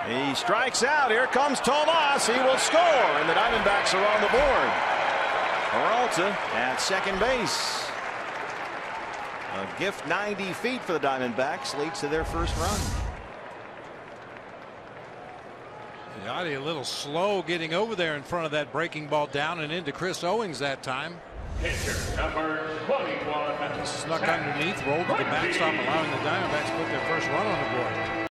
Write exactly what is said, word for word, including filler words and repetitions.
He strikes out. Here comes Tomas. He will score, and the Diamondbacks are on the board. Peralta at second base. A gift ninety feet for the Diamondbacks leads to their first run. Yadier a little slow getting over there in front of that breaking ball down and into Chris Owings that time. Pitcher number twenty-one. Snuck underneath, rolled to the backstop, allowing the Diamondbacks to put their first run on the board.